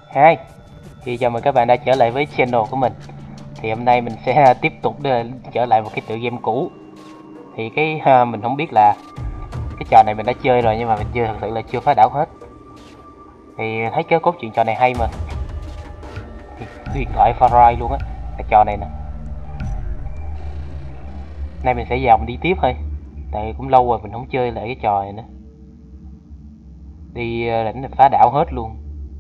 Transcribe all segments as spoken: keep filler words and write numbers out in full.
Hi, thì chào mừng các bạn đã trở lại với channel của mình. Thì hôm nay mình sẽ tiếp tục đưa, trở lại một cái tựa game cũ. Thì cái uh, mình không biết là cái trò này mình đã chơi rồi nhưng mà mình chưa thật sự là chưa phá đảo hết. Thì thấy cái cốt truyện trò này hay mà. Thì huyền thoại Far Cry luôn á, cái trò này nè. Nay mình sẽ vào mình đi tiếp thôi. Tại cũng lâu rồi mình không chơi lại cái trò này nữa. Đi uh, đỉnh phá đảo hết luôn.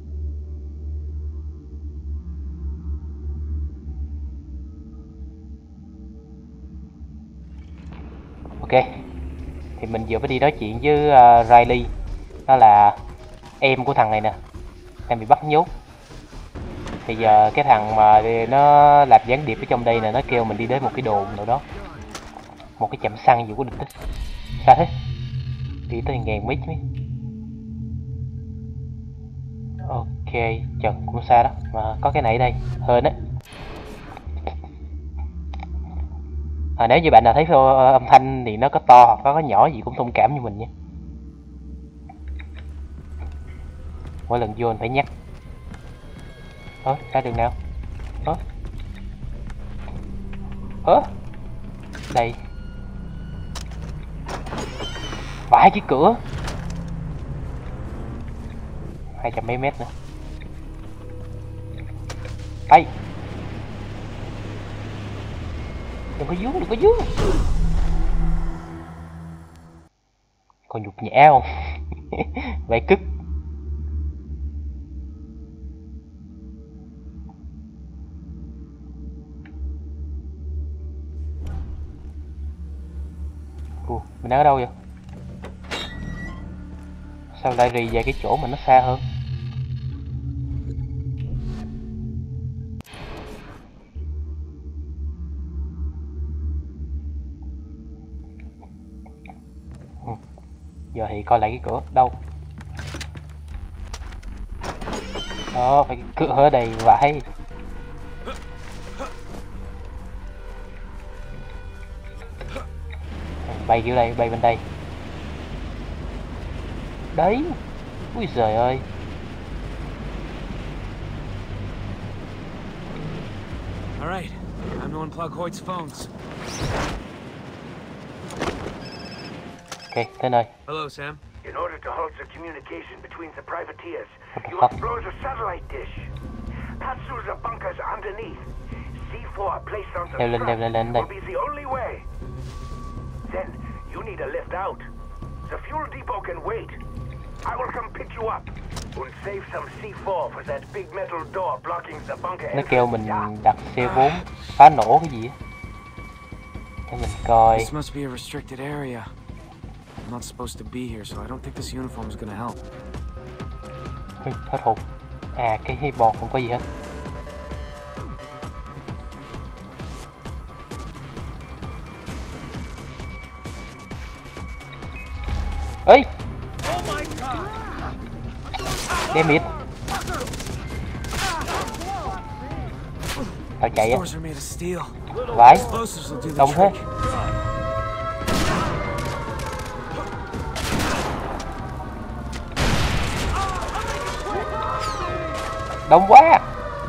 Ok, thì mình vừa mới đi nói chuyện với uh, Riley. Đó là em của thằng này nè, đang bị bắt nhốt. Thì giờ cái thằng mà nó làm gián điệp ở trong đây nè, nó kêu mình đi đến một cái đồn nào đó, một cái chạm xăng gì của địch á. Sao thế? Đi tới ngàn mét mấy. Ok, chật cũng xa đó, mà có cái này ở đây, hên á. À, nếu như bạn nào thấy âm thanh thì nó có to hoặc có nhỏ gì cũng thông cảm như mình nhé. Mỗi lần vô mình phải nhắc. Ơ, ra đường nào? Ơ Ơ Đây. Vãi cái cửa. Hai trăm mấy mét nữa. Ây, đừng có dướng, đừng có dướng. Còn nhục nhã không? Vậy cứt. Ủa, mình đang ở đâu vậy? Sao lại rì về cái chỗ mà nó xa hơn? Ừ. Giờ thì coi lại cái cửa đâu. Đó, phải cái cửa ở đây vãi. Bay kiểu đây, bay bên đây. Đấy. Ui giời ơi. Alright, time to unplug Hoyt's phones. Ok, tới nơi. Hello, Sam. In order to halt the communication between the privateers, you fuck? must blow the satellite dish. Pass through the bunkers underneath. C four placed on the Leo lên, leo strap lên, lên đây. will be the only way. Then you need a lift out. The fuel depot can wait. I will come pick you up and save some C four for that big metal door blocking the bunker. Nó kêu mình đặt C bốn phá nổ cái gì á. Để mình coi. This must be a restricted area. I'm not supposed to be here, so I don't think this uniform is gonna help. Hết hồn. À, cái bọt không có gì hết. Ê! Damn it! Tao chạy á. Vãi. Đông thế. Đông quá.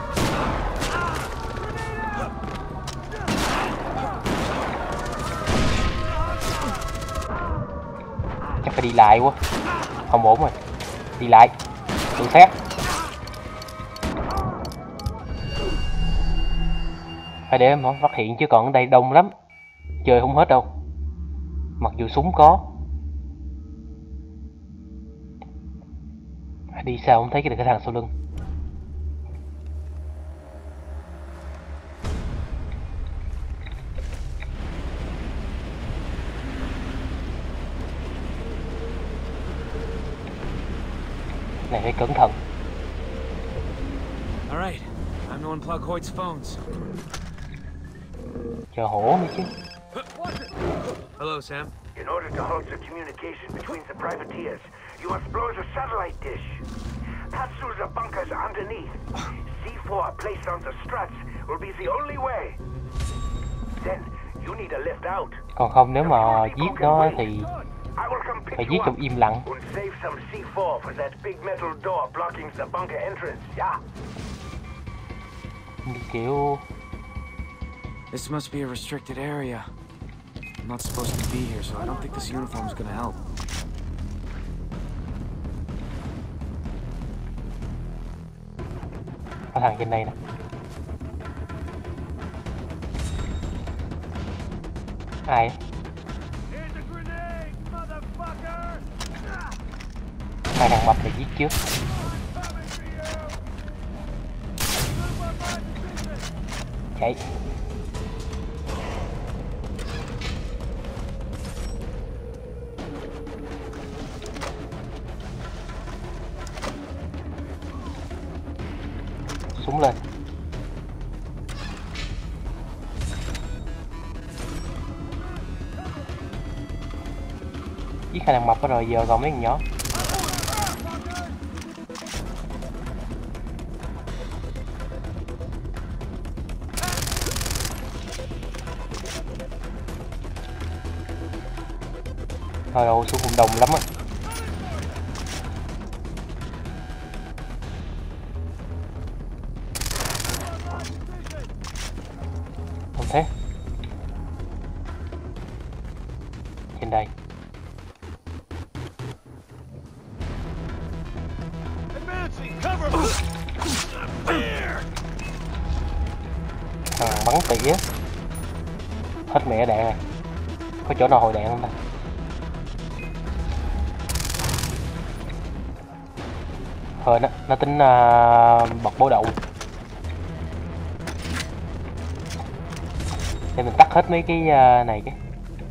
Chắc phải đi lại quá. Không ổn rồi. Đi lại. Tự sát. Phải để mà phát hiện chứ còn ở đây đông lắm. Chơi không hết đâu. Mặc dù súng có. Đi sao không thấy cái, cái thằng sau lưng. Này phải cẩn thận. Alright, time to unplug Hoyt's phones. Chờ hổ nữa chứ. Hello, Sam. In order to halt the communication between the privateers, you must blow the satellite dish. Pass through the bunkers underneath. C four placed on the struts will be the only way. Then you need a lift out. Còn không nếu mà giết nó thì will come Phải pick giết you trong up im lặng. and save some C four for that big metal door blocking the bunker entrance. Yeah. Kiểu This must be a restricted area. I'm not supposed to be here, so I don't think this uniform's gonna help. có thằng trên đây nè. Ai á? Hai thằng mập này giết trước. Chạy. Súng lên. Giết hai thằng mập đó rồi, giờ còn mấy thằng nhỏ. Thôi đâu, xuống cùng đồng lắm á. Không thế. Trên đây. Thằng bắn tỉa. Hết mẹ đạn rồi. Có chỗ nào hồi đạn không ta? Hên á, nó tính uh, bật báo động. Để mình tắt hết mấy cái uh, này cái.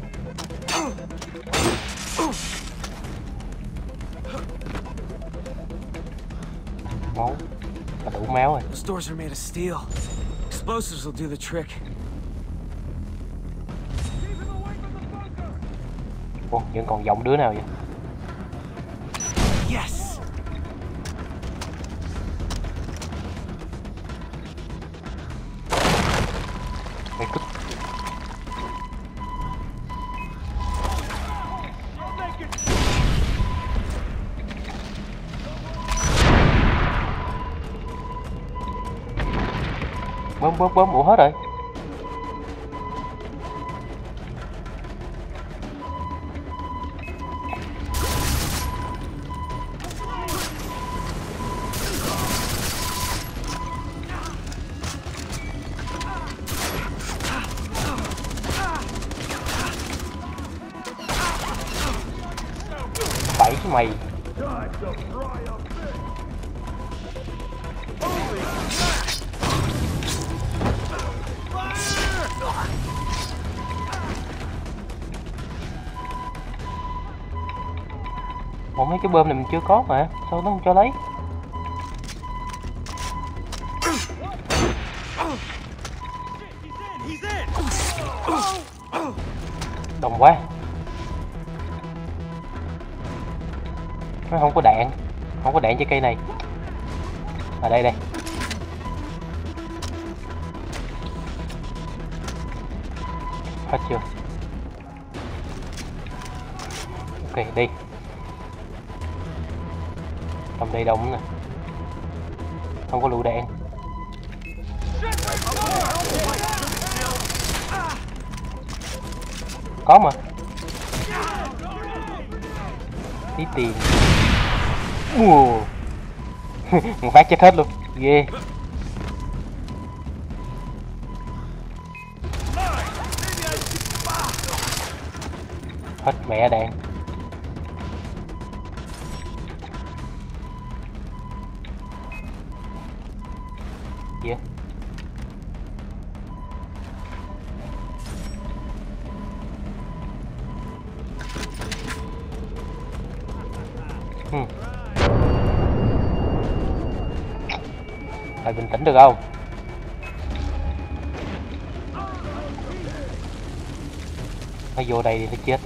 Máu, là đủ máu rồi. Those doors are made of steel. Explosives will do the trick. Ủa, vẫn còn giọng đứa nào vậy? Yes. Mày cứ bơm bơm bơm ủa hết rồi. Bảy mày. Ủa mấy cái bơm này mình chưa có mà sao nó không cho lấy? Đồng quá. Nó không có đạn. Không có đạn cho cây này. À đây đây. Hết chưa? Ok đi. Trong đây đông nè. Không có lựu đạn. Có mà. Tí tiền. Ủa. Một phát chết hết luôn. Ghê. Hết mẹ đạn. Gì yeah. Hmm. Phải bình tĩnh được không? Nó vô đây thì nó chết.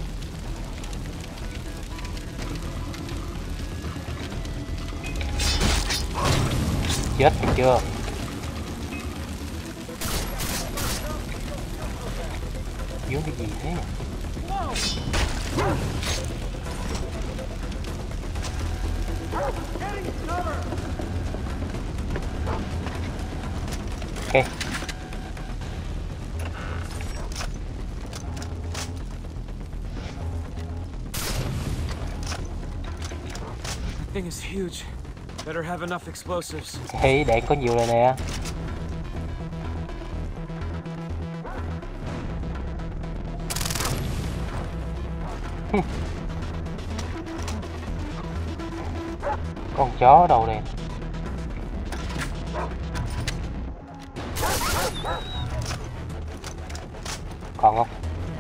Chết được chưa? Dưới cái gì thế? Ok. That thing is huge. Better have enough explosives. Thì đạn có nhiều rồi nè. Con chó đâu đây? Còn không?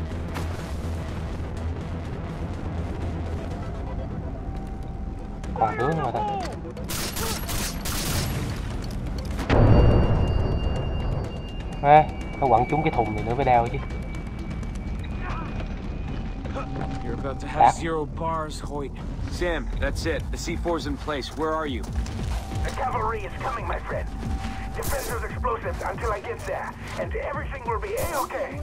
Còn đứa nữa mà ta. À, nó quẳng trúng cái thùng này nữa mới đau chứ. You're about to have zero bars, Hoyt. Sam, that's it. The C four's in place. Where are you? The cavalry is coming, my friend. Defend those explosives until I get there, and everything will be A-okay.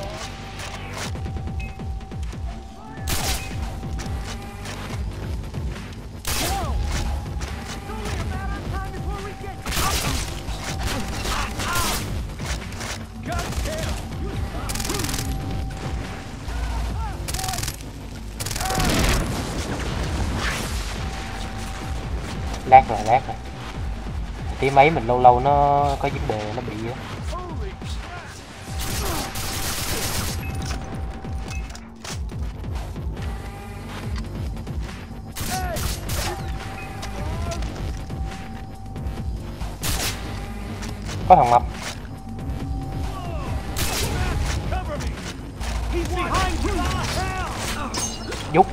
Lát rồi, lát rồi. Tí máy mình lâu lâu nó có vấn đề, nó bị á. Có thằng mập. Giúp.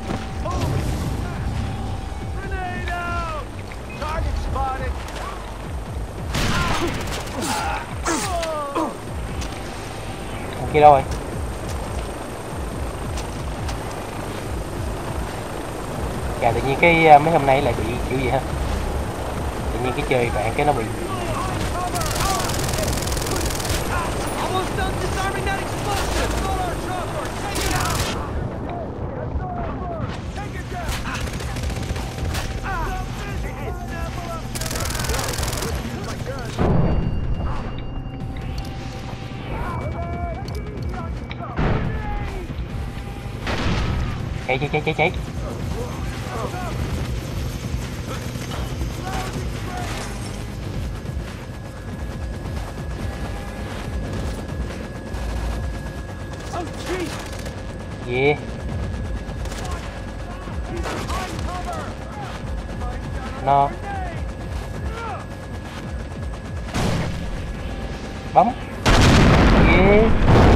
Thằng kia đâu rồi? Chà, tự nhiên cái mấy hôm nay lại bị kiểu gì ha? Tự nhiên cái chơi bạn cái nó bị. Cháy cháy cháy cháy cháy. Yeah. Nó bấm. Yeah.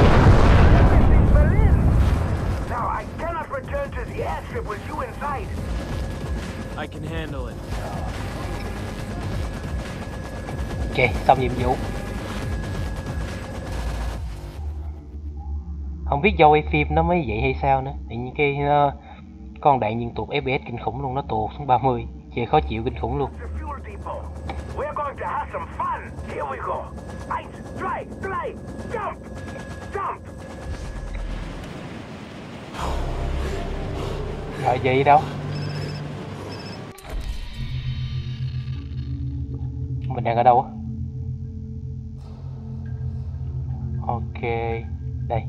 With you inside. I can handle it. Ok, xong nhiệm vụ. Không biết do quay phim nó mới vậy hay sao nữa. Tự nhiên cái uh, con đạn nhiên tụt ép pê ét kinh khủng luôn, nó tụt xuống ba mươi. Chơi khó chịu kinh khủng luôn. Rồi gì đâu? Mình đang ở đâu á? Ok, đây.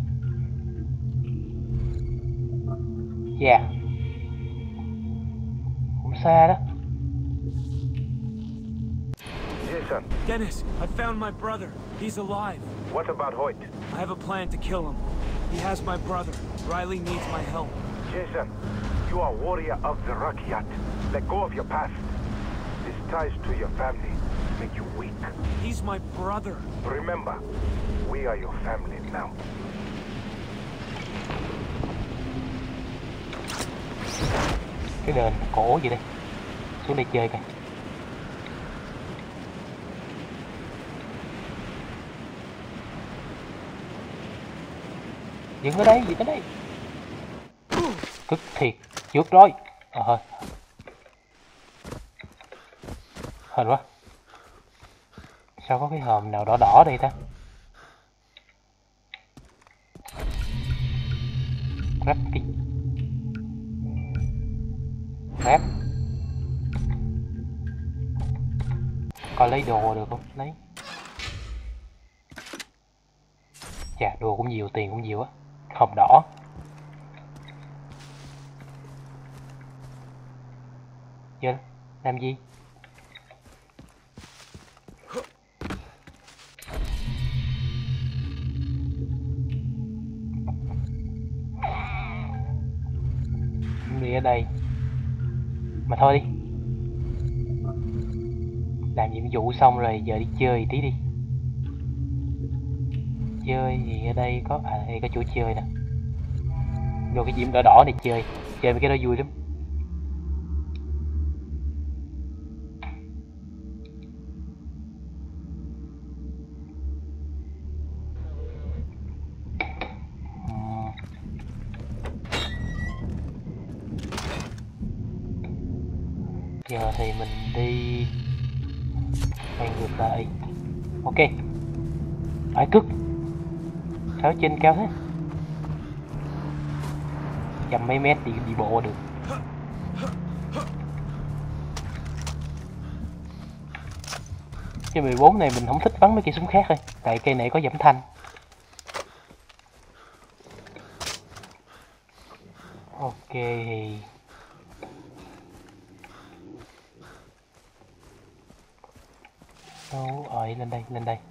Yeah. Không xa đó. Jason. Dennis, I found my brother. He's alive. What about Hoyt? I have a plan to kill him. He has my brother. Riley needs my help. Jason, you are warrior of the Rakyat. Let go of your past. These ties to your family make you weak. He's my brother. Remember, we are your family now. Cái đền cổ gì đây? Xuống đây chơi coi. Dừng ở đây, dừng ở đây. Cực thiệt, trước rồi. Ờ hơi. Hên quá. Sao có cái hòm nào đỏ đỏ đây ta? Grab cái. Grab. Coi lấy đồ được không? Lấy. Chà, đồ cũng nhiều, tiền cũng nhiều á. Hộp đỏ. Giờ làm gì? Đi ở đây. Mà thôi đi. Làm nhiệm vụ xong rồi giờ đi chơi tí đi. Chơi thì ở đây có à đây có chỗ chơi nè. Vô cái diễm đỏ đỏ này chơi, chơi mấy cái đó vui lắm. Uhm. Giờ thì mình đi quay ngược lại. Ok. Phải cước. Sao trên cao thế? Trăm mấy mét đi đi bộ được. Cái mười bốn này mình không thích bắn mấy cây súng khác thôi, tại cây này có giảm thanh. Ok thì đâu rồi, lên đây lên đây.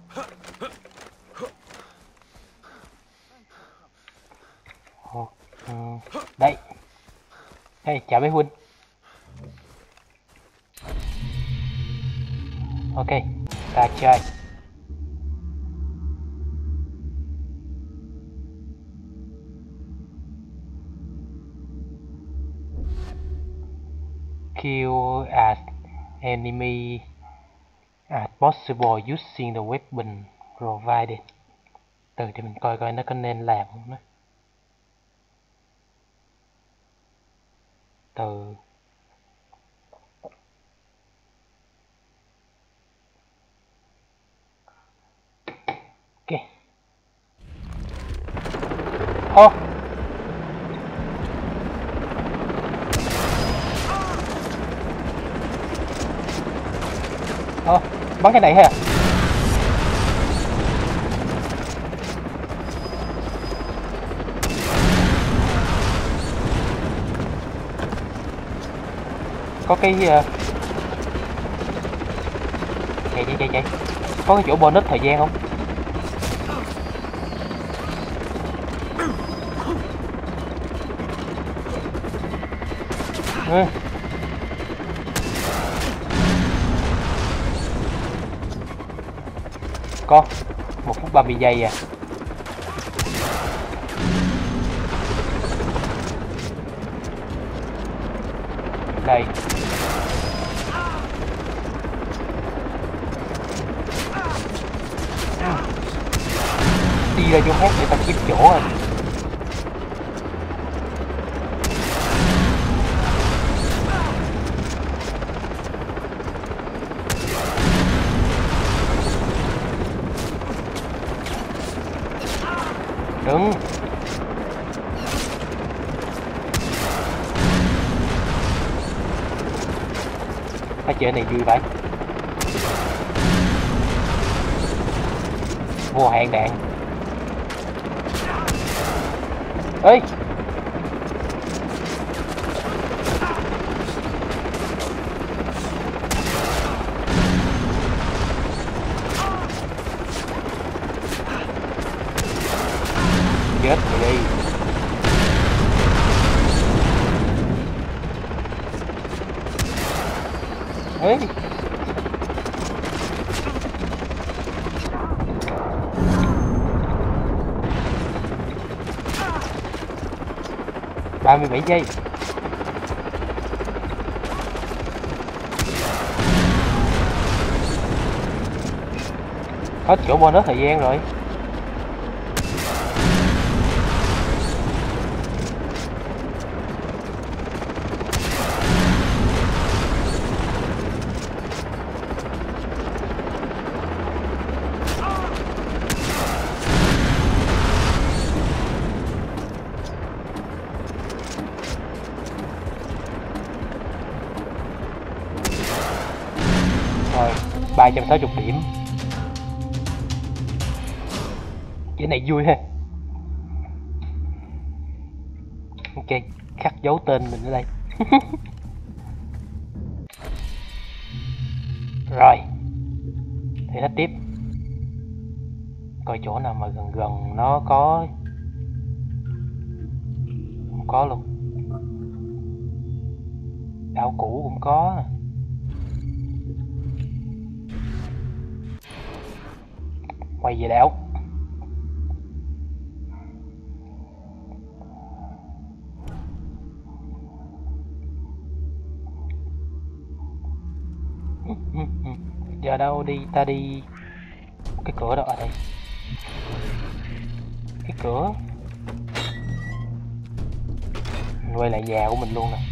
Ồ, ừ, đây. Hey, chào mấy huynh. Ok, ta chơi. Kill as enemy as possible using the weapon provided. Từ thì mình coi coi nó có nên làm không đó. Từ ok. Ô. Ô, bắn cái này hả? Có cái uh... chạy chạy chạy chạy. Có cái chỗ bonus thời gian không? Ừ. Có một phút ba mươi giây à. Đây. Đi ra chỗ khác để ta kiếm chỗ rồi. Đừng. Cái chơi này vui vậy. Vô hạn đạn. Ê. Chết mày đi. Ê. ba mươi bảy giây. Hết chỗ bonus thời gian rồi. Rồi ba trăm sáu mươi điểm. Cái này vui ha. Ok, khắc dấu tên mình ở đây. Rồi, thử thách tiếp. Coi chỗ nào mà gần gần nó có. Không có luôn. Đảo cũ cũng có. Quay về đảo. Giờ đâu đi, ta đi cái cửa đó ở đây. Cái cửa. Mình quay lại nhà của mình luôn nè.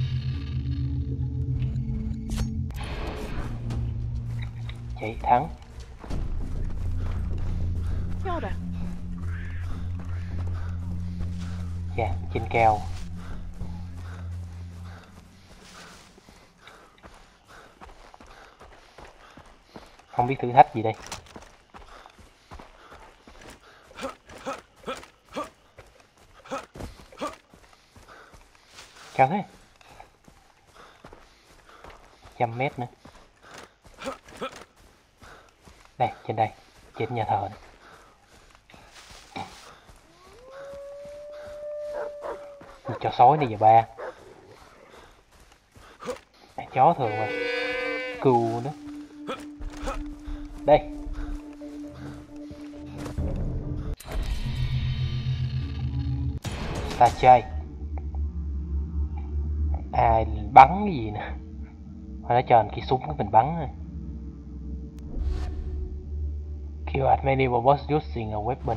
Chạy thắng. Dạ, yeah, trên keo. Không biết thử thách gì đây. Cao thế. Trăm mét nữa. Đây, trên đây. Trên nhà thờ này. Cho sói đi giờ ba. À, chó thường mà. Cừu nữa. Đây. Ta chơi. À, bắn cái gì nè. Hồi nó cho anh cái súng cái mình bắn. Kill as many robots using a weapon.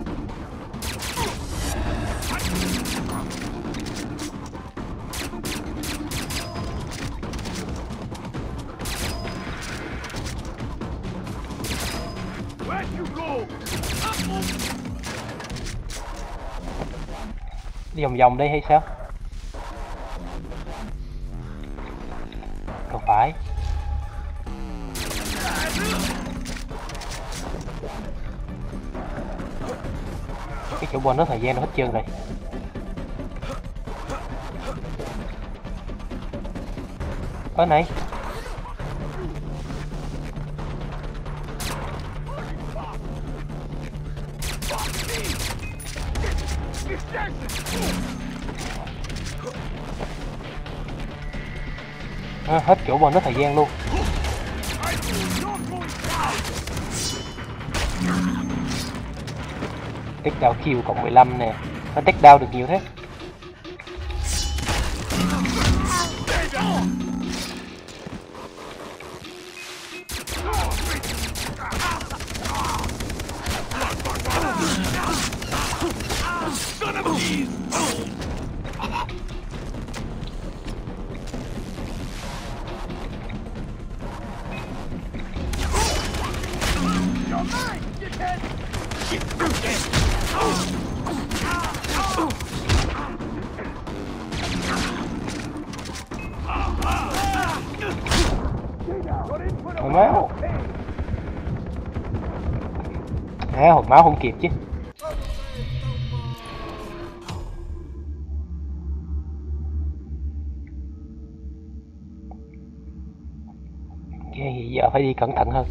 Đi vòng vòng đây hay sao? Không phải. Cái chỗ bonus thời gian nó hết trơn rồi. Ở này. À, hết chỗ bonus thời gian luôn. Take down kill cộng mười lăm nè. Nó take down được nhiều thế. Hồi máu. À, hồi máu không kịp chứ. Ok, giờ phải đi cẩn thận hơn.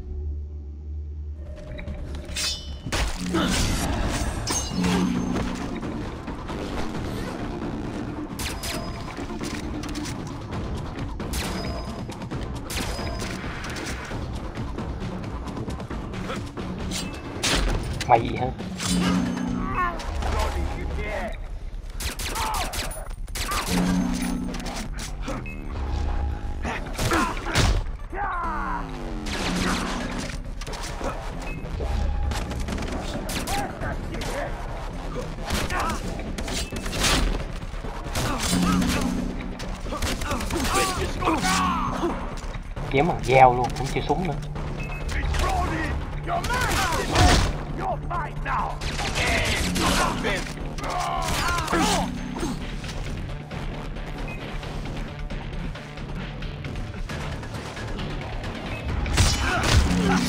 Mày gì hả? Kiếm bằng dao luôn, cũng chưa súng nữa.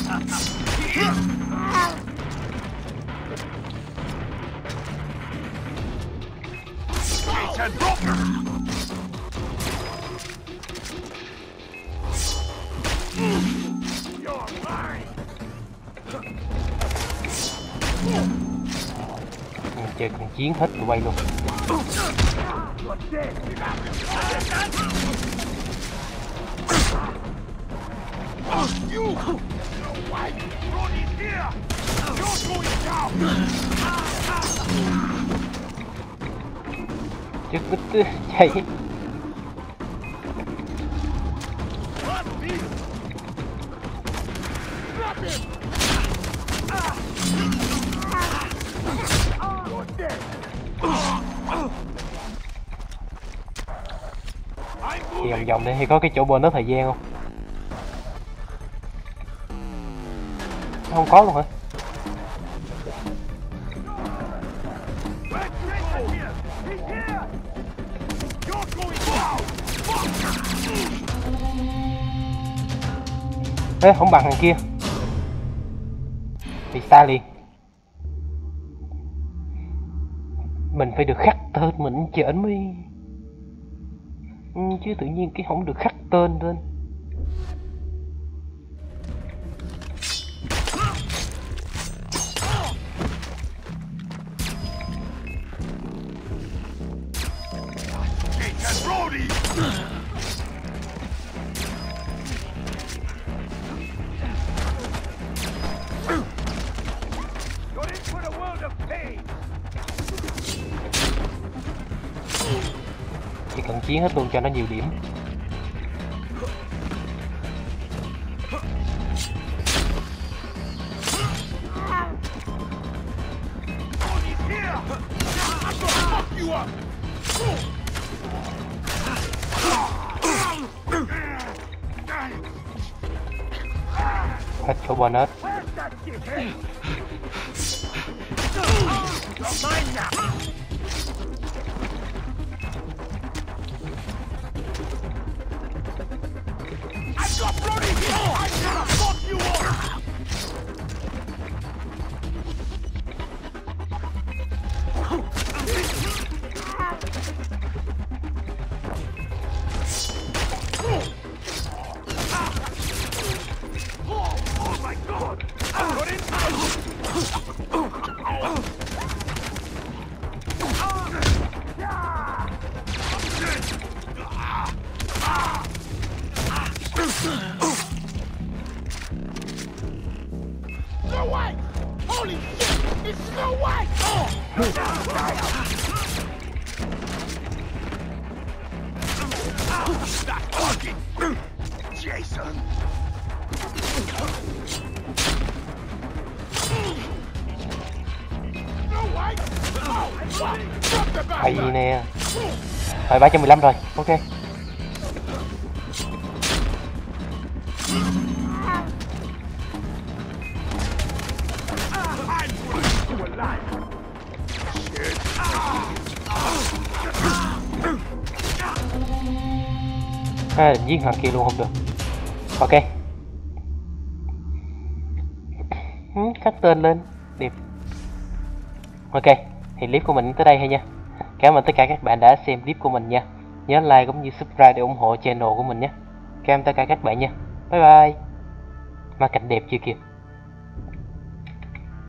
Chơi còn chiến hết tụi bay luôn. Chứ cứ chạy. Thì vòng vòng đây thì có cái chỗ bonus thời gian không? Không có luôn hả? Ê, không bằng thằng kia thì xa liền. Mình phải được khắc tên mình chởn mới ừ, chứ tự nhiên cái không được khắc tên lên. Chỉ cần chiến hết luôn cho nó nhiều điểm. Hết chỗ bonus. Hay nè. Rồi ba trăm mười lăm rồi, ok. À, giết thằng kia luôn không được. Ok. Khắc tên lên đẹp. Ok, thì clip của mình tới đây thôi nha. Cảm ơn tất cả các bạn đã xem clip của mình nha. Nhớ like cũng như subscribe để ủng hộ channel của mình nhé. Cảm ơn tất cả các bạn nha. Bye bye. Mà cảnh đẹp chưa kìa.